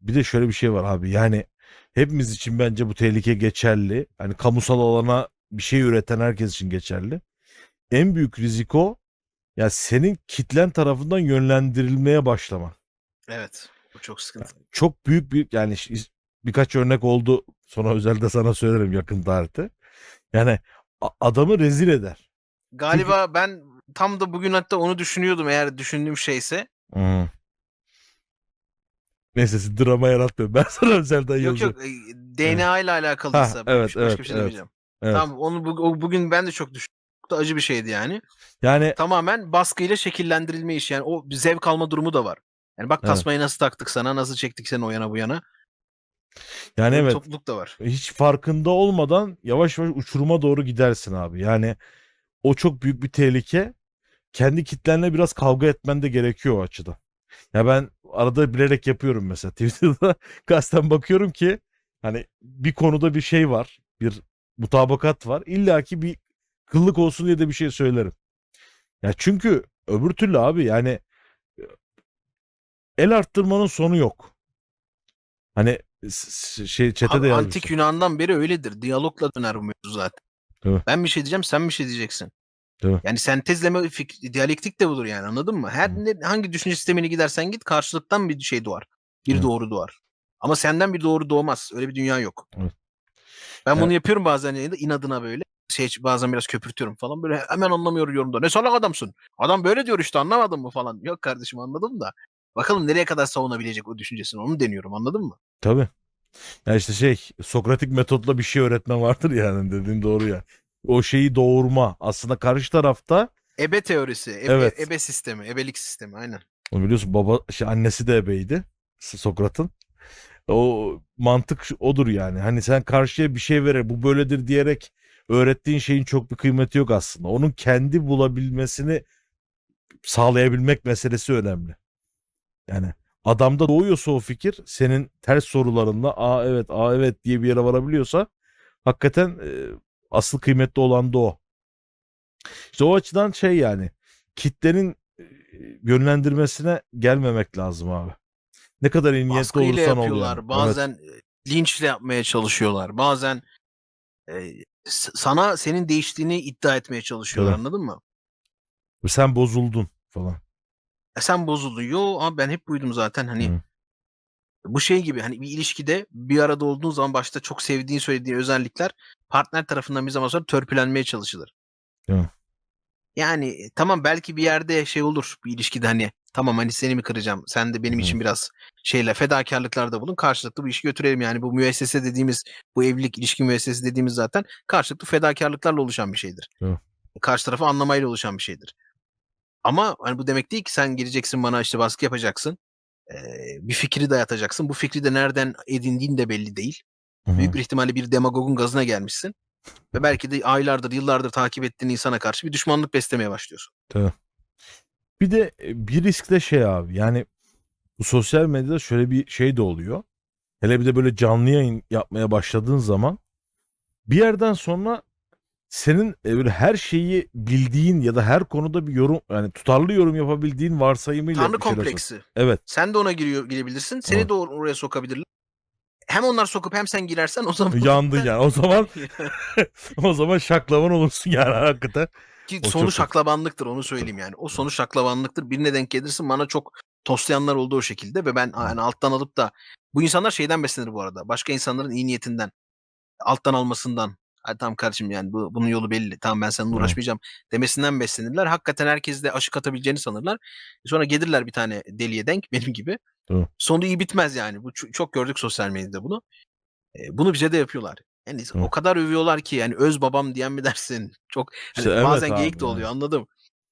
bir de şöyle bir şey var abi. Yani hepimiz için bence bu tehlike geçerli. Hani kamusal alana bir şey üreten herkes için geçerli. En büyük risk o. Ya senin kitlen tarafından yönlendirilmeye başlaman. Evet. Bu çok sıkıntılı. Çok büyük bir yani birkaç örnek oldu. Sonra özelde sana söylerim yakın tarihte. Yani adamı rezil eder. Çünkü Galiba ben tam da bugün hatta onu düşünüyordum, eğer düşündüğüm şeyse. hmm. Neyse siz drama yaratmıyor. Ben sana özelden Yok yazacağım. yok, Evet. DNA ile Ha alakalıysa evet başka evet bir şey evet. demeyeceğim. Evet. Tamam, onu bugün ben de çok düşündüm. Çok da acı bir şeydi yani. Yani Tamamen baskıyla şekillendirilme işi, yani o bir zevk alma durumu da var. Yani bak, evet. tasmayı nasıl taktık sana, nasıl çektik seni o yana bu yana. Yani Böyle bir evet. topluluk da var. Hiç farkında olmadan yavaş yavaş uçuruma doğru gidersin abi. Yani o çok büyük bir tehlike. Kendi kitlenle biraz kavga etmen de gerekiyor o açıdan. Ya ben arada bilerek yapıyorum mesela Twitter'da kasten bakıyorum ki hani bir konuda bir şey var, bir mutabakat var. İlla ki bir kıllık olsun diye de bir şey söylerim. Ya çünkü öbür türlü abi yani el arttırmanın sonu yok. Hani şey chat'e Abi de antik yazmıştım. Yunan'dan beri öyledir. Diyalogla döner bu mevzu zaten. Değil mi? Ben bir şey diyeceğim, sen bir şey diyeceksin. Değil mi? Yani sentezleme diyalektik de budur yani, anladın mı? Hı. Hangi düşünce sistemini gidersen git, karşılıktan bir şey doğar. Bir Evet. doğru doğar. Ama senden bir doğru doğmaz. Öyle bir dünya yok. Evet. Ben Yani bunu yapıyorum bazen yayında, inadına böyle. Bazen biraz köpürtüyorum falan. Böyle hemen anlamıyorum yorumda. Ne salak adamsın. Adam böyle diyor işte, anlamadın mı falan. Yok kardeşim, anladım da. Bakalım nereye kadar savunabilecek o düşüncesini. Onu deniyorum, anladın mı? tabii. Ya işte Sokratik metotla bir şey öğretmen vardır yani dediğin doğru ya. O şeyi doğurma. Aslında karşı tarafta Ebe teorisi. evet. Ebe sistemi. Ebelik sistemi. Aynen. Onu biliyorsun annesi de ebeydi Sokrat'ın. O mantık odur yani. Hani sen karşıya bir şey verir bu böyledir diyerek öğrettiğin şeyin çok bir kıymeti yok aslında. Onun kendi bulabilmesini sağlayabilmek meselesi önemli. Yani adamda doğuyorsa o fikir senin ters sorularında aa evet diye bir yere varabiliyorsa hakikaten asıl kıymetli olan da o. İşte o açıdan yani kitlenin yönlendirmesine gelmemek lazım abi. Ne kadar iyi niyetli Baskıyla olursan ol yani. yapıyorlar. Evet. Bazen linçle yapmaya çalışıyorlar. Bazen e, sana senin değiştiğini iddia etmeye çalışıyorlar, Tabii. anladın mı? Sen bozuldun falan. Sen bozuldun. Yo abi, ben hep buydum zaten, hani Hı. bu şey gibi, hani bir ilişkide bir arada olduğun zaman başta çok sevdiğin, söylediğin özellikler partner tarafından bir zaman sonra törpülenmeye çalışılır. Değil mi? Yani tamam, belki bir yerde şey olur bir ilişkide, hani tamam, hani seni mi kıracağım, sen de benim Hı. için biraz fedakarlıklarda bulun, karşılıklı bu işi götürelim, yani bu müessese dediğimiz, bu evlilik ilişki müessesesi dediğimiz zaten karşılıklı fedakarlıklarla oluşan bir şeydir. Değil mi? Karşı tarafı anlamayla oluşan bir şeydir. Ama hani bu demek değil ki sen geleceksin bana işte baskı yapacaksın. Bir fikri dayatacaksın. Bu fikri de nereden edindiğin de belli değil. Hı Büyük hı. bir ihtimalle bir demagogun gazına gelmişsin. Ve belki de aylardır, yıllardır takip ettiğin insana karşı bir düşmanlık beslemeye başlıyorsun. Tabii. Bir de bir risk de abi yani bu sosyal medyada şöyle bir şey de oluyor. Hele bir de böyle canlı yayın yapmaya başladığın zaman bir yerden sonra senin böyle her şeyi bildiğin ya da her konuda bir yorum yani tutarlı yorum yapabildiğin varsayımıyla Tanrı bir şeyler söylüyorsun. kompleksi. Evet. Sen de ona girebilirsin. Seni Evet. de oraya sokabilirler. Hem onlar sokup hem sen girersen, o zaman Yandın zaten yani. O zaman o zaman şaklavan olursun yani hakikaten. ki O sonu çok kötü. şaklabanlıktır, onu söyleyeyim yani. O sonu şaklabanlıktır. Birine denk gelirsin, bana çok toslayanlar oldu o şekilde ve ben Hı. yani alttan alıp da, bu insanlar şeyden beslenir bu arada. Başka insanların iyi niyetinden, alttan almasından. Hadi tamam kardeşim, yani bunun yolu belli. Tamam, ben seninle Hı. uğraşmayacağım demesinden beslenirler. Hakikaten herkes de aşık atabileceğini sanırlar. Sonra gelirler bir tane deliye denk, benim gibi. Hı. Sonu iyi bitmez yani. Bu çok gördük sosyal medyada bunu. Bunu bize de yapıyorlar. Yani Hı. o kadar övüyorlar ki, yani öz babam diyen mi dersin? Çok İşte hani evet bazen geyik abi de yani. oluyor, anladım.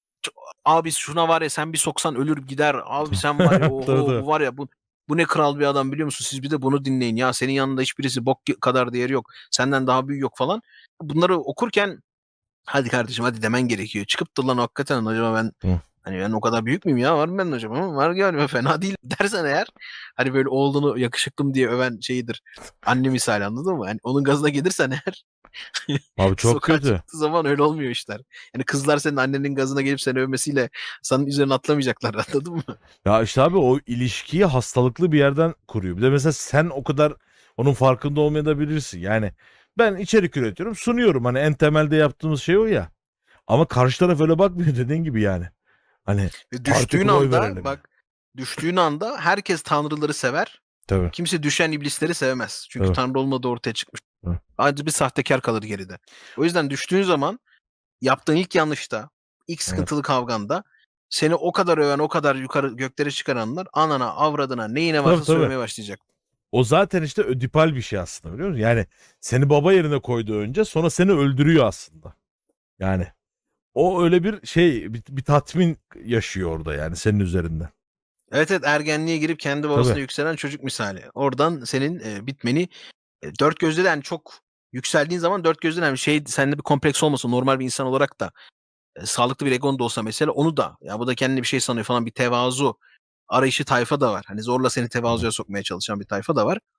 Abi şuna var ya, sen bir soksan ölür gider. Abi Tabii. sen var ya, Tabii, oho tabii. bu var ya, bu ne kral bir adam biliyor musun? Siz bir de bunu dinleyin. Ya senin yanında hiçbirisi bok kadar değeri yok. Senden daha büyük yok falan. Bunları okurken hadi kardeşim hadi demen gerekiyor. Çıkıp da lan hakikaten acaba ben Hı. Hani ben o kadar büyük müyüm ya? Var mı benim hocam? Ama var galiba, fena değil dersen eğer. Hani böyle oğlunu yakışıklım diye öven şeyidir. Anne misali, anladın mı? Hani onun gazına gelirsen eğer Abi çok sokağa kötü. çıktığı zaman öyle olmuyor işler. Yani kızlar senin annenin gazına gelip seni övmesiyle senin üzerine atlamayacaklar, anladın mı? Ya işte abi o ilişkiyi hastalıklı bir yerden kuruyor. Bir de mesela sen o kadar onun farkında olmayabilirsin. Yani ben içerik üretiyorum, sunuyorum. Hani en temelde yaptığımız şey o ya. Ama karşı taraf öyle bakmıyor dediğin gibi yani. Hani Ve artık düştüğün oy anda verelim. bak, düştüğün anda herkes tanrıları sever. Tabii. Kimse düşen iblisleri sevmez. Çünkü Evet. tanrı olmadığı ortaya çıkmış. Evet. Ancak bir sahtekar kalır geride. O yüzden düştüğün zaman yaptığın ilk yanlışta, ilk Evet. sıkıntılı kavganda seni o kadar öven, o kadar yukarı göklere çıkaranlar anana, avradına, neyine varsa Tabii tabii. sövmeye başlayacak. O zaten işte ödipal bir şey aslında, biliyor musun? Yani seni baba yerine koydu önce, sonra seni öldürüyor aslında. Yani o öyle bir şey, bir tatmin yaşıyor orada yani senin üzerinden. Evet evet, ergenliğe girip kendi babasına Tabii. yükselen çocuk misali. Oradan senin bitmeni dört gözle de, yani çok yükseldiğin zaman dört gözle, yani şey, sende bir kompleks olmasın, normal bir insan olarak da sağlıklı bir egon da olsa mesela, onu da ya bu da kendine bir şey sanıyor falan, bir tevazu arayışı tayfa da var. Hani zorla seni tevazuya sokmaya çalışan bir tayfa da var.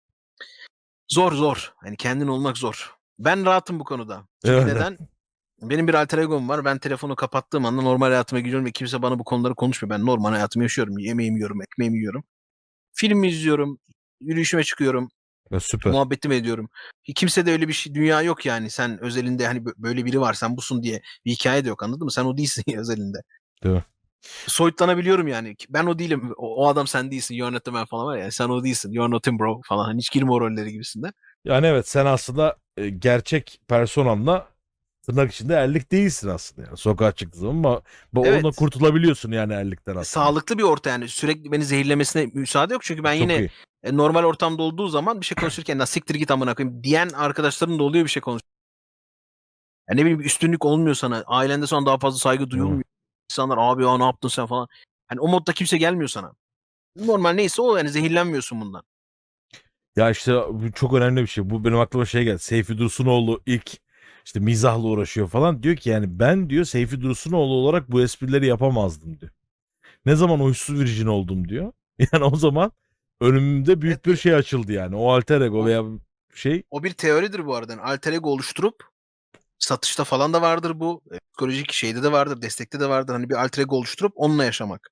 Zor zor. Hani kendin olmak zor. Ben rahatım bu konuda. Çünkü Evet. neden? Benim bir alter ego'm var. Ben telefonu kapattığım anda normal hayatıma gidiyorum ve kimse bana bu konuları konuşmuyor. Ben normal hayatımı yaşıyorum. Yemeğimi yiyorum, ekmeğimi yiyorum. Film izliyorum, yürüyüşüme çıkıyorum, Ya süper. muhabbetimi ediyorum. Kimse de öyle bir şey, dünya yok yani. Sen özelinde hani böyle biri var, sen busun diye bir hikaye de yok, anladın mı? Sen o değilsin ya özelinde. Değil mi? Soyutlanabiliyorum yani. Ben o değilim. O adam sen değilsin. You're not the man falan var ya. Sen o değilsin. You're not him bro falan. Hani hiç girme o rolleri gibisinden. Yani evet, sen aslında gerçek personanla tırnak içinde erlik değilsin aslında yani. Sokağa çıktığın zaman ama ona Evet. kurtulabiliyorsun yani erlikten aslında. Sağlıklı bir orta yani. Sürekli beni zehirlemesine müsaade yok. Çünkü ben Çok yine iyi. normal ortamda olduğu zaman bir şey konuşurken "La siktir git amına koyayım" diyen arkadaşlarım da oluyor bir şey konuş. Yani ne bileyim, bir üstünlük olmuyor sana. Ailende sana daha fazla saygı Değil mi? duyulmuyor. İnsanlar abi ya ne yaptın sen falan. Hani o modda kimse gelmiyor sana. Normal neyse o, yani zehirlenmiyorsun bundan. Ya işte bu çok önemli bir şey. Bu benim aklıma şey geldi. Seyfi Dursunoğlu ilk işte mizahla uğraşıyor falan. Diyor ki yani ben diyor Seyfi Dursunoğlu olarak bu esprileri yapamazdım diyor. Ne zaman huysuz virjin oldum diyor. Yani o zaman önümde büyük bir Evet, şey açıldı yani. O alter ego o, veya şey. o bir teoridir bu arada. Yani alter ego oluşturup satışta falan da vardır bu. Psikolojik şeyde de vardır, destekte de vardır. Hani bir alter ego oluşturup onunla yaşamak.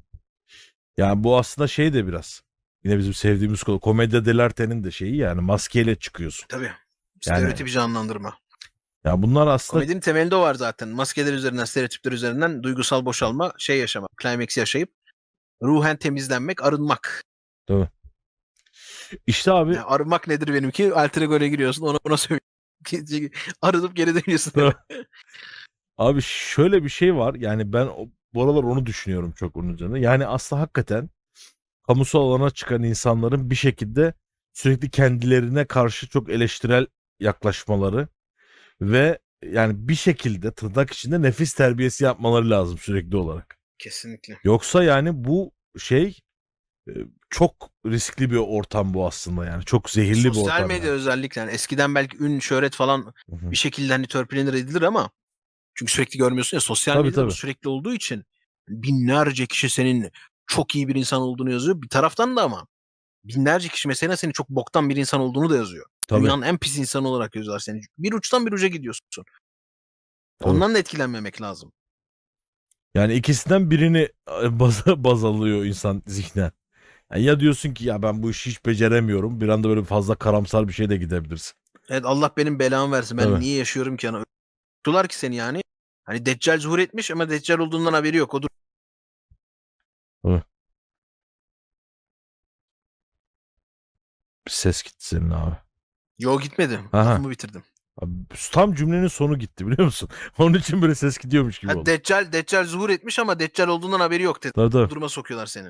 Yani bu aslında şey de biraz. Yine bizim sevdiğimiz konu. Komedya dell'arte'nin de şeyi yani maskeyle çıkıyorsun. Tabii. Yani Stereotipi canlandırma. ya bunlar aslında Komedinin temelinde o var zaten. Maskeler üzerinden, stereotipler üzerinden duygusal boşalma, şey yaşamak, climax yaşayıp ruhen temizlenmek, arınmak. tabii. İşte abi Yani arınmak nedir benimki? Alter ego'ya giriyorsun, ona buna söylüyorsun. Arınıp geri dönüyorsun eve. abi şöyle bir şey var. Yani ben bu aralar onu düşünüyorum çok onun üzerine. Yani aslında hakikaten kamusal alana çıkan insanların bir şekilde sürekli kendilerine karşı çok eleştirel yaklaşmaları ve yani bir şekilde tırnak içinde nefis terbiyesi yapmaları lazım sürekli olarak. Kesinlikle. Yoksa yani bu şey e, çok riskli bir ortam bu aslında yani. Çok zehirli bir Sosyal ortam medya yani. özellikle, yani eskiden belki ün, şöhret falan Hı hı. bir şekilde hani törpülenir edilir ama çünkü sürekli görmüyorsun ya, sosyal Tabii medyada bu tabii. sürekli olduğu için binlerce kişi senin çok iyi bir insan olduğunu yazıyor. Bir taraftan da ama binlerce kişi mesela senin çok boktan bir insan olduğunu da yazıyor. Tabii. Dünyanın en pis insanı olarak yazıyorlar seni. Bir uçtan bir uca gidiyorsun. Tabii. Ondan da etkilenmemek lazım. Yani ikisinden birini baz alıyor insan zihnen. Yani ya diyorsun ki ya ben bu işi hiç beceremiyorum. Bir anda böyle fazla karamsar bir şey de gidebilirsin. Evet, Allah benim belamı versin. Ben Tabii. niye yaşıyorum ki? Yani öldüler ki seni yani. Hani Deccal zuhur etmiş ama Deccal olduğundan haberi yok. O Tabii. Bir ses gitti senin abi. Yo, gitmedi. Aha. Lafımı bitirdim. Abi, tam cümlenin sonu gitti biliyor musun? Onun için böyle ses gidiyormuş gibi Ha, oldu. Deccal zuhur etmiş ama Deccal olduğundan haberi yok dedi. Tabii tabii. Duruma sokuyorlar seni.